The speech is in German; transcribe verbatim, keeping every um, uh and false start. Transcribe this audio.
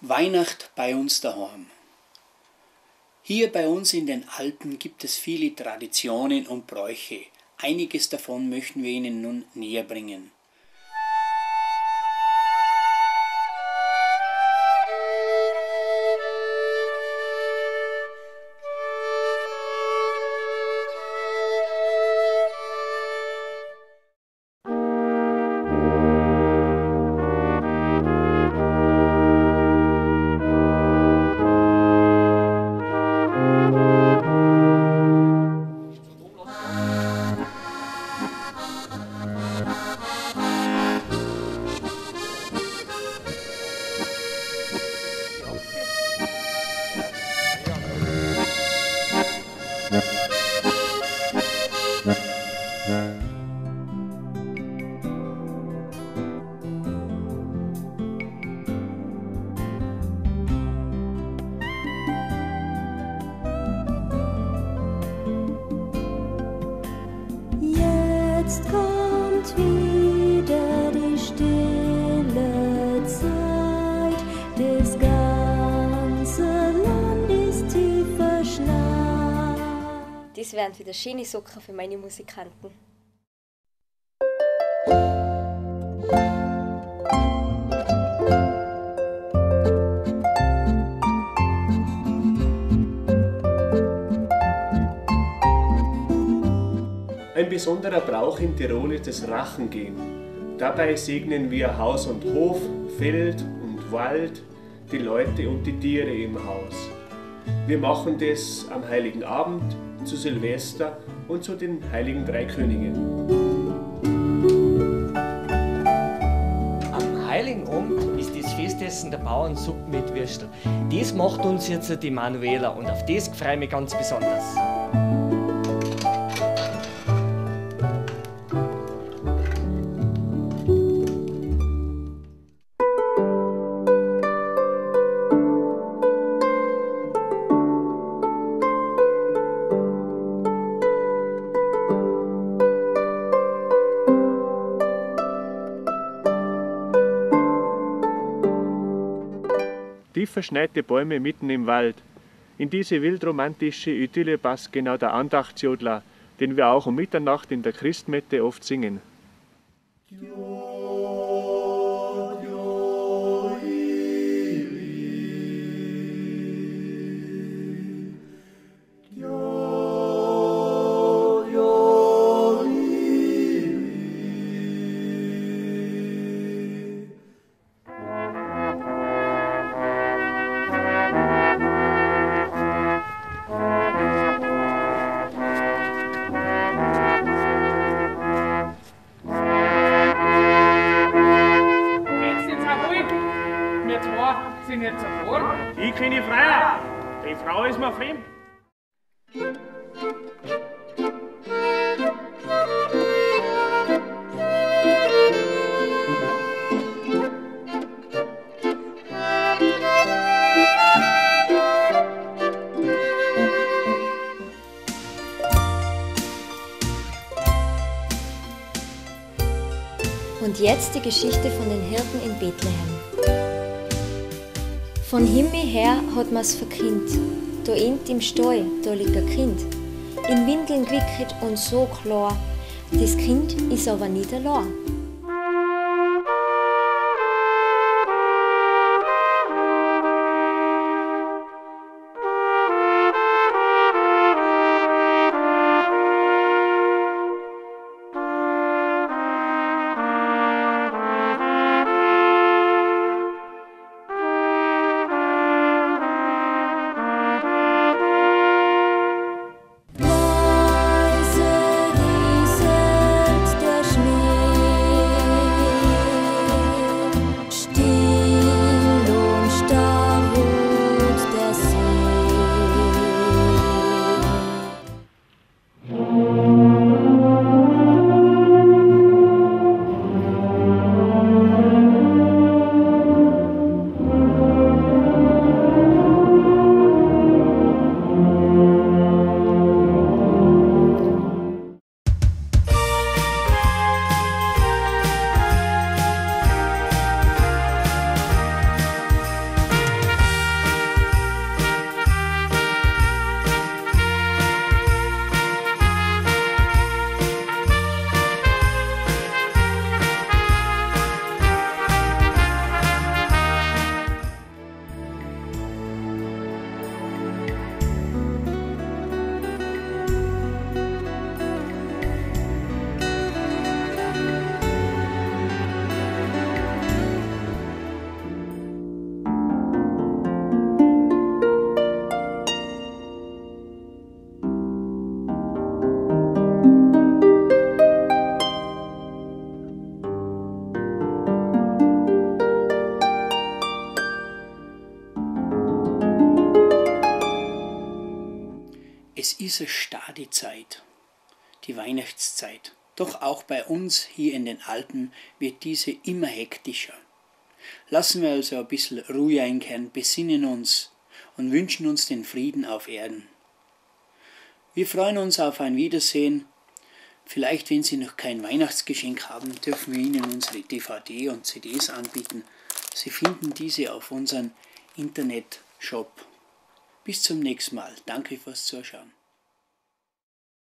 Weihnacht bei uns daheim. Hier bei uns in den Alpen gibt es viele Traditionen und Bräuche. Einiges davon möchten wir Ihnen nun näher bringen. Jetzt kommt wieder die stille Zeit, das ganze Land ist tief verschneit. Das wären wieder schöne Socken für meine Musikanten. Ein besonderer Brauch in Tirol ist das Rachengehen. Dabei segnen wir Haus und Hof, Feld und Wald, die Leute und die Tiere im Haus. Wir machen das am Heiligen Abend, zu Silvester und zu den Heiligen Drei Königen. Am Heiligen Abend ist das Festessen der Bauernsuppe mit Würstel. Das macht uns jetzt die Manuela und auf das freue ich mich ganz besonders. Tief verschneite Bäume mitten im Wald. In diese wildromantische Idylle passt genau der Andachtsjodler, den wir auch um Mitternacht in der Christmette oft singen. Sind jetzt sofort? Ich kenne Freier, die Frau ist mir fremd. Und jetzt die Geschichte von den Hirten in Bethlehem. Von Himmel her hat man's verkündet, da int im Stall, da liegt ein Kind. In Windeln gewickelt und so klar, das Kind ist aber nicht allein. Leise rieselt der Schnee. Es ist eine starke Zeit, die Weihnachtszeit. Doch auch bei uns hier in den Alpen wird diese immer hektischer. Lassen wir also ein bisschen Ruhe einkehren, besinnen uns und wünschen uns den Frieden auf Erden. Wir freuen uns auf ein Wiedersehen. Vielleicht, wenn Sie noch kein Weihnachtsgeschenk haben, dürfen wir Ihnen unsere D V D und C Ds anbieten. Sie finden diese auf unserem Internetshop. Bis zum nächsten Mal. Danke fürs Zuschauen.